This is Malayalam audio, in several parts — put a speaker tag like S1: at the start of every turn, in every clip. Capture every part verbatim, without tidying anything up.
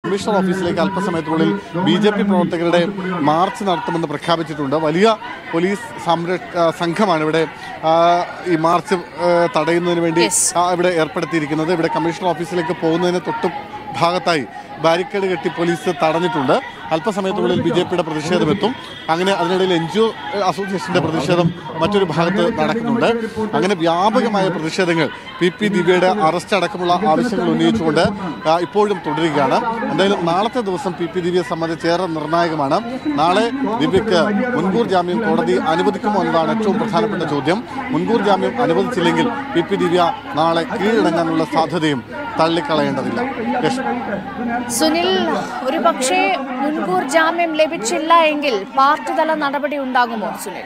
S1: കമ്മീഷണർ ഓഫീസിലേക്ക് അല്പസമയത്തിനുള്ളിൽ ബി ജെ പി പ്രവർത്തകരുടെ മാർച്ച് നടത്തുമെന്ന് പ്രഖ്യാപിച്ചിട്ടുണ്ട്. വലിയ പോലീസ് സംരക്ഷ സംഘമാണ് ഇവിടെ ഈ മാർച്ച് തടയുന്നതിന് വേണ്ടി ഇവിടെ ഏർപ്പെടുത്തിയിരിക്കുന്നത്. ഇവിടെ കമ്മീഷണർ ഓഫീസിലേക്ക് പോകുന്നതിന് തൊട്ട് ഭാഗത്തായി ബാരിക്കേഡ് കെട്ടി പോലീസ് തടഞ്ഞിട്ടുണ്ട്. അല്പസമയത്തിനുള്ളിൽ ബി ജെ പിയുടെ പ്രതിഷേധമെത്തും. അങ്ങനെ അതിനിടയിൽ എൻ ജി ഒ അസോസിയേഷൻ്റെ പ്രതിഷേധം മറ്റൊരു ഭാഗത്ത് നടക്കുന്നുണ്ട്. അങ്ങനെ വ്യാപകമായ പ്രതിഷേധങ്ങൾ പി പി ദിവ്യയുടെ അറസ്റ്റ് അടക്കമുള്ള ആവശ്യങ്ങൾ ഉന്നയിച്ചുകൊണ്ട് ഇപ്പോഴും തുടരുകയാണ്. എന്തായാലും നാളത്തെ ദിവസം പി പി ദിവ്യയെ സംബന്ധിച്ച് ഏറെ നിർണായകമാണ്. നാളെ ദിവ്യയ്ക്ക് മുൻകൂർ ജാമ്യം കോടതി അനുവദിക്കുമോ എന്നതാണ് ഏറ്റവും പ്രധാനപ്പെട്ട ചോദ്യം. മുൻകൂർ ജാമ്യം അനുവദിച്ചില്ലെങ്കിൽ പി പി ദിവ്യ നാളെ കീഴടങ്ങാനുള്ള സാധ്യതയും തള്ളിക്കളയേണ്ടതില്ല.
S2: സുനിൽ, ഒരു പക്ഷേ മുൻകൂർ ജാമ്യം ലഭിച്ചില്ല എങ്കിൽ പാർട്ടി തല നടപടി ഉണ്ടാകുമോ? സുനിൽ,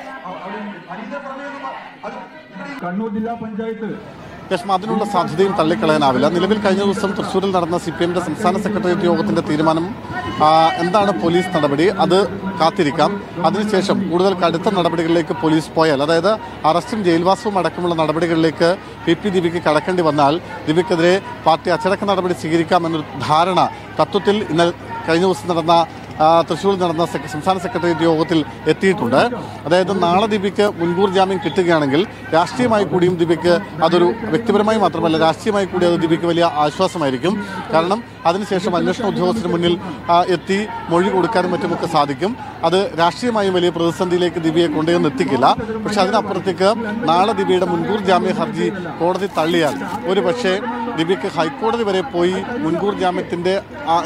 S3: കണ്ണൂർ ജില്ലാ പഞ്ചായത്ത്
S1: രശ്മ, അതിനുള്ള സാധ്യതയും തള്ളിക്കളയാനാവില്ല. നിലവിൽ കഴിഞ്ഞ ദിവസം തൃശ്ശൂരിൽ നടന്ന സി പി എമ്മിന്റെ സംസ്ഥാന സെക്രട്ടേറിയറ്റ് യോഗത്തിന്റെ തീരുമാനം എന്താണ് പോലീസ് നടപടി, അത് കാത്തിരിക്കാം. അതിനുശേഷം കൂടുതൽ കടുത്ത നടപടികളിലേക്ക് പോലീസ് പോയാൽ, അതായത് അറസ്റ്റും ജയിൽവാസവും അടക്കമുള്ള നടപടികളിലേക്ക് പി പി ദിവ്യയ്ക്ക് കടക്കേണ്ടി വന്നാൽ ദിവ്യക്കെതിരെ പാർട്ടി അച്ചടക്ക നടപടി സ്വീകരിക്കാമെന്നൊരു ധാരണ തത്വത്തിൽ ഇന്നലെ കഴിഞ്ഞ ദിവസം നടന്ന തൃശ്ശൂരിൽ നടന്ന സംസ്ഥാന സെക്രട്ടേറിയറ്റ് യോഗത്തിൽ എത്തിയിട്ടുണ്ട്. അതായത് നാളെ ദിവ്യയ്ക്ക് മുൻകൂർ ജാമ്യം കിട്ടുകയാണെങ്കിൽ രാഷ്ട്രീയമായി കൂടിയും ദിവ്യയ്ക്ക് അതൊരു വ്യക്തിപരമായി മാത്രമല്ല രാഷ്ട്രീയമായി കൂടി അത് ദിവ്യയ്ക്ക് വലിയ ആശ്വാസമായിരിക്കും. കാരണം അതിനുശേഷം അന്വേഷണ ഉദ്യോഗസ്ഥന് മുന്നിൽ എത്തി മൊഴി കൊടുക്കാനും മറ്റുമൊക്കെ സാധിക്കും. അത് രാഷ്ട്രീയമായി വലിയ പ്രതിസന്ധിയിലേക്ക് ദിവ്യയെ കൊണ്ടുവന്ന് എത്തിക്കില്ല. പക്ഷെ അതിനപ്പുറത്തേക്ക് നാളെ ദിവ്യയുടെ മുൻകൂർ ജാമ്യ ഹർജി കോടതി തള്ളിയാൽ ഒരു പക്ഷേ ദിവ്യയ്ക്ക് ഹൈക്കോടതി വരെ പോയി മുൻകൂർ ജാമ്യത്തിൻ്റെ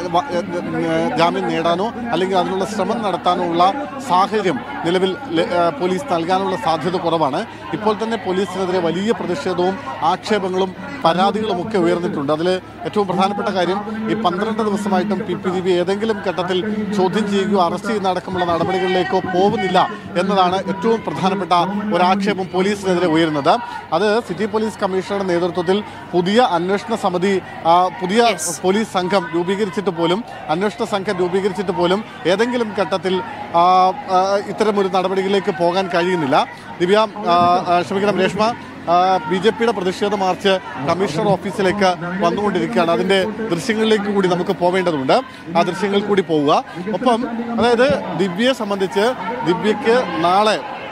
S1: ജാമ്യം നേടാനോ അല്ലെങ്കിൽ അതിനുള്ള ശ്രമം നടത്താനോ ഉള്ള സാഹചര്യം നിലവിൽ പോലീസ് നൽകാനുള്ള സാധ്യത കുറവാണ്. ഇപ്പോൾ തന്നെ പോലീസിനെതിരെ വലിയ പ്രതിഷേധവും ആക്ഷേപങ്ങളും പരാതികളും ഒക്കെ ഉയർന്നിട്ടുണ്ട്. അതിൽ ഏറ്റവും പ്രധാനപ്പെട്ട കാര്യം ഈ പന്ത്രണ്ട് ദിവസമായിട്ടും പി പി ദിവ്യ ഏതെങ്കിലും ഘട്ടത്തിൽ ചോദ്യം ചെയ്യുകയോ അറസ്റ്റ് ചെയ്യുന്ന അടക്കമുള്ള നടപടികളിലേക്കോ പോകുന്നില്ല എന്നതാണ് ഏറ്റവും പ്രധാനപ്പെട്ട ഒരാക്ഷേപം പോലീസിനെതിരെ ഉയരുന്നത്. അത് സിറ്റി പോലീസ് കമ്മീഷണറുടെ നേതൃത്വത്തിൽ പുതിയ അന്വേഷണ സമിതി പുതിയ പോലീസ് സംഘം രൂപീകരിച്ചിട്ട് പോലും അന്വേഷണ സംഘം രൂപീകരിച്ചിട്ട് പോലും ഏതെങ്കിലും ഘട്ടത്തിൽ ഇത്തരമൊരു നടപടികളിലേക്ക് പോകാൻ കഴിയുന്നില്ല. ദിവ്യ ക്ഷമിക്കണം രേഷ്മ, ബി ജെ പിയുടെ പ്രതിഷേധ മാർച്ച് കമ്മീഷണർ ഓഫീസിലേക്ക് വന്നുകൊണ്ടിരിക്കുകയാണ്. അതിൻ്റെ ദൃശ്യങ്ങളിലേക്ക് കൂടി നമുക്ക് പോവേണ്ടതുണ്ട്. ആ ദൃശ്യങ്ങൾ കൂടി പോവുക. ഒപ്പം അതായത് ദിവ്യയെ സംബന്ധിച്ച് ദിവ്യയ്ക്ക് നാളെ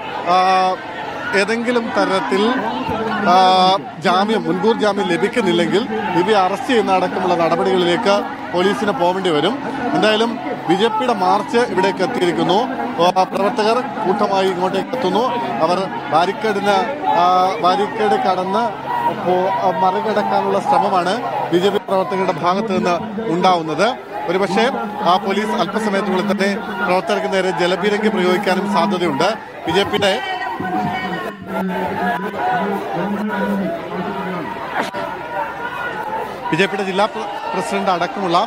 S1: ഏതെങ്കിലും തരത്തിൽ ജാമ്യം മുൻകൂർ ജാമ്യം ലഭിക്കുന്നില്ലെങ്കിൽ ദിവ്യ അറസ്റ്റ് ചെയ്യുന്ന അടക്കമുള്ള നടപടികളിലേക്ക് പോലീസിന് പോകേണ്ടി വരും. എന്തായാലും ബി ജെ പിയുടെ മാർച്ച് ഇവിടേക്ക് എത്തിയിരിക്കുന്നു. പ്രവർത്തകർ കൂട്ടമായി ഇങ്ങോട്ടേക്ക് എത്തുന്നു. അവർ ബാരിക്കേഡിന് ബാരിക്കേഡ് കടന്ന് മറികടക്കാനുള്ള ശ്രമമാണ് ബി ജെ പി പ്രവർത്തകരുടെ ഭാഗത്ത് നിന്ന് ഉണ്ടാവുന്നത്. ഒരുപക്ഷെ ആ പോലീസ് അല്പസമയത്തിനുള്ളിൽ തന്നെ പ്രവർത്തകർക്ക് നേരെ ജലപീരങ്കി പ്രയോഗിക്കാനും സാധ്യതയുണ്ട്. ബി ജെ പിയുടെ ബി ജെ പിയുടെ ജില്ലാ പ്രസിഡന്റ് അടക്കമുള്ള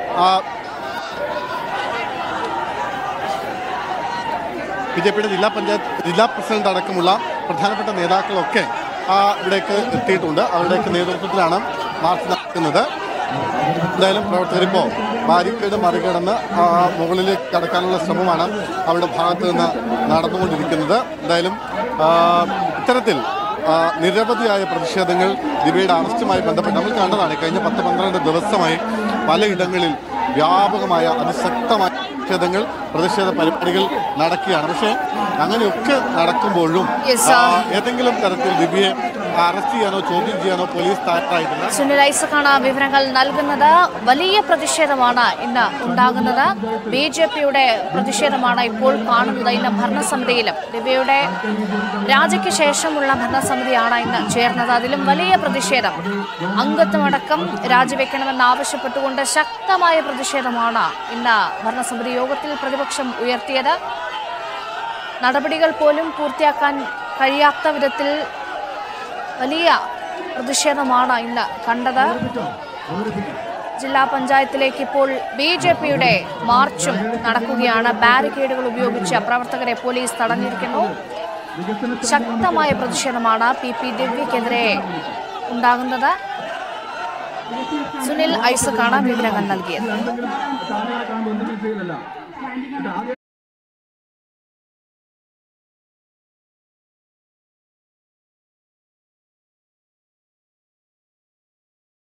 S1: ബി ജെ പിയുടെ ജില്ലാ പഞ്ചായത്ത് ജില്ലാ പ്രസിഡന്റ് അടക്കമുള്ള പ്രധാനപ്പെട്ട നേതാക്കളൊക്കെ ഇവിടേക്ക് എത്തിയിട്ടുണ്ട്. അവരുടെയൊക്കെ നേതൃത്വത്തിലാണ് മാർച്ച് നടക്കുന്നത്. എന്തായാലും പ്രവർത്തകരിപ്പോൾ ബാരിക്കേഡ് മറികടന്ന് മുകളിലേക്ക് കടക്കാനുള്ള ശ്രമമാണ് അവരുടെ ഭാഗത്ത് നിന്ന് നടന്നുകൊണ്ടിരിക്കുന്നത്. എന്തായാലും ഇത്തരത്തിൽ നിരവധിയായ പ്രതിഷേധങ്ങൾ ദിവ്യയുടെ അറസ്റ്റുമായി ബന്ധപ്പെട്ട് നമ്മൾ കണ്ടതാണ്. കഴിഞ്ഞ പത്ത് പന്ത്രണ്ട് ദിവസമായി പലയിടങ്ങളിൽ വ്യാപകമായ അതിശക്തമായ പ്രതിഷേധങ്ങൾ പ്രതിഷേധ പരിപാടികൾ നടക്കുകയാണ്. പക്ഷേ അങ്ങനെയൊക്കെ നടക്കുമ്പോഴും ഏതെങ്കിലും തരത്തിൽ ദിവ്യയെ അറസ്റ്റ് ചെയ്യാനോ ചോദ്യം ചെയ്യാനോ പോലീസ് തയ്യാറായിട്ടില്ല.
S2: സുനിൽ ഐസക്കാണ് വിവരങ്ങൾ നൽകുന്നത്. വലിയ പ്രതിഷേധമാണ് ഇന്ന് ഉണ്ടാകുന്നത്. ബി ജെ പിയുടെ പ്രതിഷേധമാണ് ഇപ്പോൾ കാണുന്നത്. ഇന്ന് ഭരണസമിതിയിലും ദിവ്യയുടെ രാജിക്ക് ശേഷമുള്ള ഭരണസമിതിയാണ് ഇന്ന് ചേർന്നത്. അതിലും വലിയ പ്രതിഷേധം, അംഗത്വമടക്കം രാജിവെക്കണമെന്ന് ആവശ്യപ്പെട്ടുകൊണ്ട് ശക്തമായ പ്രതിഷേധമാണ് ഇന്ന് ഭരണസമിതി യോഗത്തിൽ പ്രതിപക്ഷം ഉയർത്തിയത്. നടപടികൾ പോലും പൂർത്തിയാക്കാൻ കഴിയാത്ത വിധത്തിൽ വലിയ പ്രതിഷേധമാണ് ഇന്ന് കണ്ടത്. ജില്ലാ പഞ്ചായത്തിലേക്ക് ഇപ്പോൾ ബി ജെ പിയുടെ മാർച്ചും നടക്കുകയാണ്. ബാരിക്കേഡുകൾ ഉപയോഗിച്ച് പ്രവർത്തകരെ പോലീസ് തടഞ്ഞിരിക്കുന്നു. ശക്തമായ പ്രതിഷേധമാണ് പി പി ദിവ്യക്കെതിരെ ഉണ്ടാകുന്നത്. സുനിൽ ഐസക്കാണ് വിവരങ്ങൾ നൽകിയത്.